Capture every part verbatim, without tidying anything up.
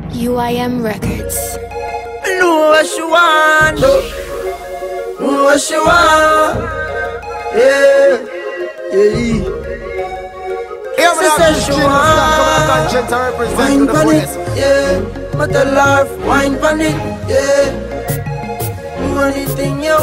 U I M Records. Know what she want, know what she want, yeah, yeah. She said she want, wine pon it, yeah. But the life, wine pon it, yeah. Do anything you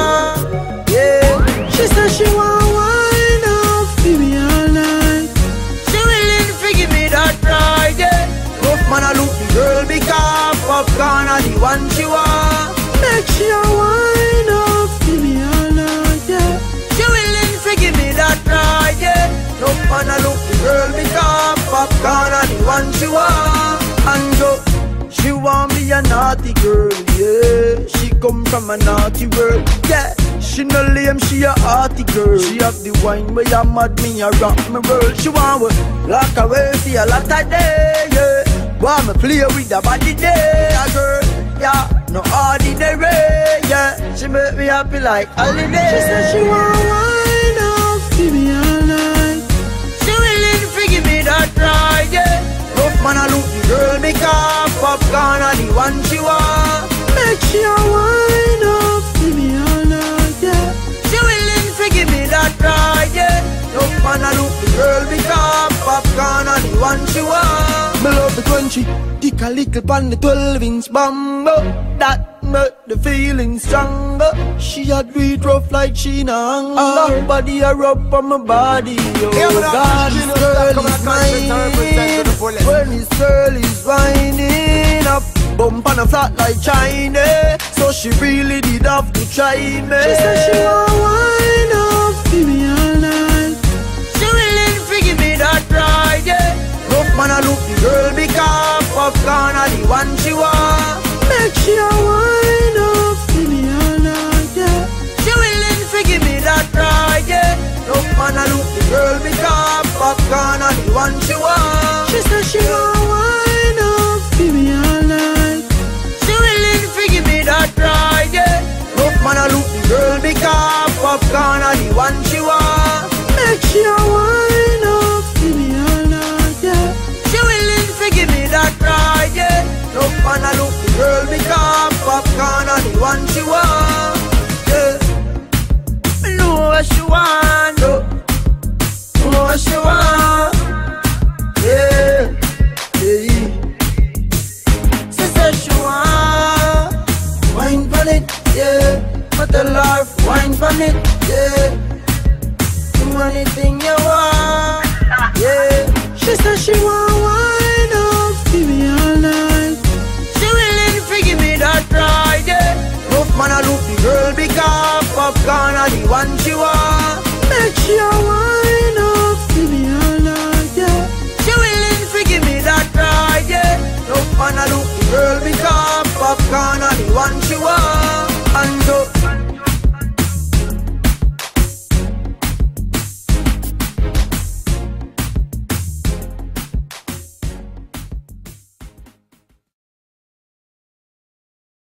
want, yeah. She said she want wine off, baby all night. She willing to give me that ride, yeah. Rough man a look the girl because popcorn are the one she want. Make sure wine off, give me all night, yeah. She willing to give me that ride, yeah. Rough man a look the girl because popcorn are the one she want. And go, she want me a naughty girl, yeah. She come from a naughty world, yeah. She no lame, she a hearty girl. She have the wine where you mad me, a rock me world. She want me lock away for a lot of day, yeah. Want me play with the body day, a girl, yeah. No ordinary, yeah. She make me happy like holiday. She said she want wine off, give me all night. She willing to give me that ride, yeah. Rough man a look the girl because popcorn are the one she want. Make sure wine off, give me all night, yeah. She willing to give me that ride, yeah. Rough man a look the girl because popcorn are the one she want. Me love the country, dick a little pan the twelve inch bambo. That make the feeling stronger. She a do it rough like she na hunger. Body a rub on my body, oh God, this girl is mine. When this girl is winding up, bump on a flat like China. So she really did have to try me. She said she want wine up, give me all night. She willing to give me that ride, yeah. Rough man a look the girl because popcorn are the one she want. Make sure wine up, give me all night, yeah. She willing to give me that ride, yeah. Rough man a look the girl because popcorn are the one she want. She said she want wine up, give me all night. She willing to give me that ride, yeah. Rough man a look the girl because popcorn are the one she want. Make sure wine up, give me all night, yeah. She willing to give me that ride, yeah. Rough man a look the girl because popcorn are the one she want, yeah. Me know what she want, know, know what she want, yeah, yeah. She said she want wine pon it, yeah. But the life, wine pon it, yeah. Do anything you want, yeah. She said she want wine off, give me all night. She willing to give me that ride, yeah. Rough man a look the girl because popcorn are the one she want. Make sure wine off, give me all night, yeah. She willing to give me that ride, yeah. Rough man a look the girl because popcorn are the one she want. And go,